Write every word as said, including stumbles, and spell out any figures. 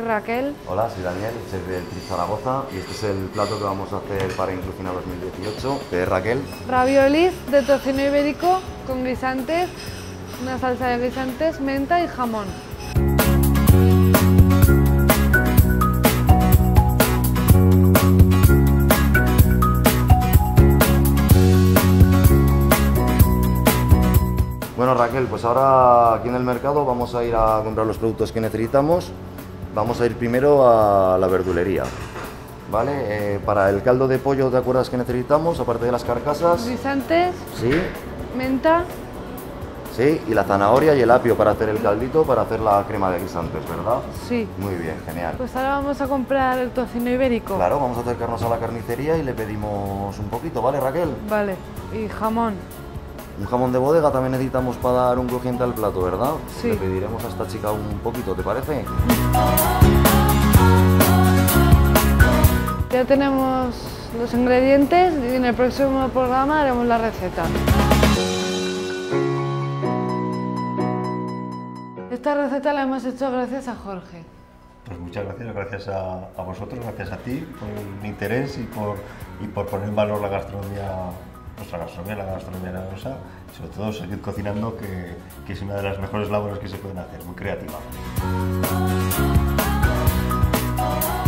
Raquel. Hola, soy Daniel, chef del Tris Zaragoza y este es el plato que vamos a hacer para Inclucina dos mil dieciocho. ¿Qué es, Raquel? Raviolis de tocino ibérico con guisantes, una salsa de guisantes, menta y jamón. Bueno, Raquel, pues ahora aquí en el mercado vamos a ir a comprar los productos que necesitamos. Vamos a ir primero a la verdulería, ¿vale? Eh, para el caldo de pollo, ¿te acuerdas que necesitamos? Aparte de las carcasas. Guisantes, Sí, menta. sí, y la zanahoria y el apio para hacer el caldito, para hacer la crema de guisantes, ¿verdad? Sí. Muy bien, genial. Pues ahora vamos a comprar el tocino ibérico. Claro, vamos a acercarnos a la carnicería y le pedimos un poquito, ¿vale, Raquel? Vale, y jamón. Un jamón de bodega también necesitamos para dar un crujiente al plato, ¿verdad? Sí. Le pediremos a esta chica un poquito, ¿te parece? Ya tenemos los ingredientes y en el próximo programa haremos la receta. Esta receta la hemos hecho gracias a Jorge. Pues muchas gracias, gracias a, a vosotros, gracias a ti por el interés y por, y por poner en valor la gastronomía, nuestra gastronomía, la gastronomía aragonesa, y sobre todo seguir cocinando, que, que es una de las mejores labores que se pueden hacer, muy creativa.